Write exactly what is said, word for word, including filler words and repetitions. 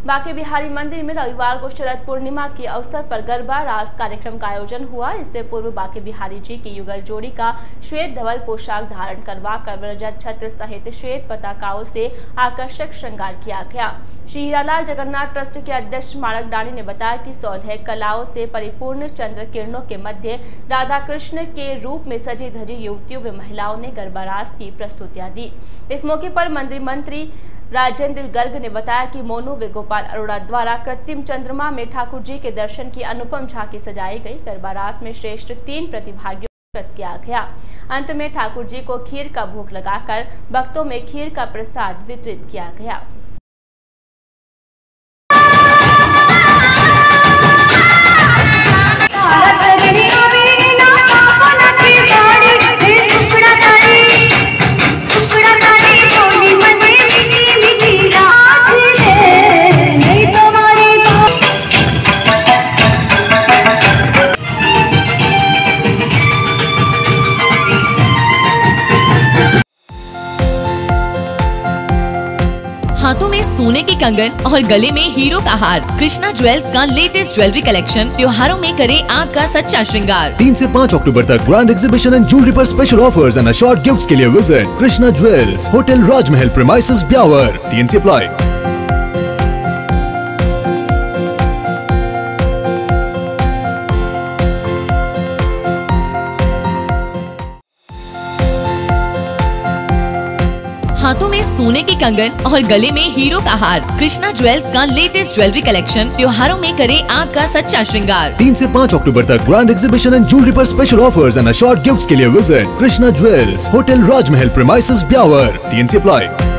बांके बिहारी मंदिर में रविवार को शरद पूर्णिमा के अवसर पर गरबा रास कार्यक्रम का आयोजन हुआ। इससे पूर्व बांके बिहारी जी की युगल जोड़ी का श्वेत धवल पोशाक धारण करवा कर रजत छत्र सहित श्वेत पताकाओं से आकर्षक श्रृंगार किया गया। श्री हीरालाल जगन्नाथ ट्रस्ट के अध्यक्ष माणक डाणी ने बताया कि सोलह कलाओं से परिपूर्ण चंद्र किरणों के मध्य राधा कृष्ण के रूप में सजी धजी युवतियों व महिलाओं ने गरबा रास की प्रस्तुतियां दी। इस मौके पर मंदिर मंत्री राजेंद्र गर्ग ने बताया कि मोनू व गोपाल अरोड़ा द्वारा कृत्रिम चंद्रमा में ठाकुर जी के दर्शन की अनुपम झांकी सजाई गई। गरबा रास में श्रेष्ठ तीन प्रतिभागियों को किया गया। अंत में ठाकुर जी को खीर का भोग लगाकर भक्तों में खीर का प्रसाद वितरित किया गया। हाथों में सोने के कंगन और गले में हीरो का हार। कृष्णा ज्वेल्स का लेटेस्ट ज्वेलरी कलेक्शन त्योहारों में करे आपका सच्चा श्रृंगार। तीन से पाँच अक्टूबर तक ग्रैंड एग्जीबिशन एंड ज्वेलरी पर special offers and assured gifts के लिए visit Krishna Jewels, hotel Rajmahal premises, Beawar. तीन से अप्लाई। हाथों में सोने के कंगन और गले में हीरो का हार। कृष्णा ज्वेल्स का लेटेस्ट ज्वेलरी कलेक्शन त्योहारों में करे आपका सच्चा श्रृंगार। तीन से पाँच अक्टूबर तक ग्रैंड एग्जीबिशन एंड ज्वेलरी पर special offers and assured gifts के लिए visit Krishna Jewels, hotel Rajmahal premises, Beawar. तीन से अप्लाई।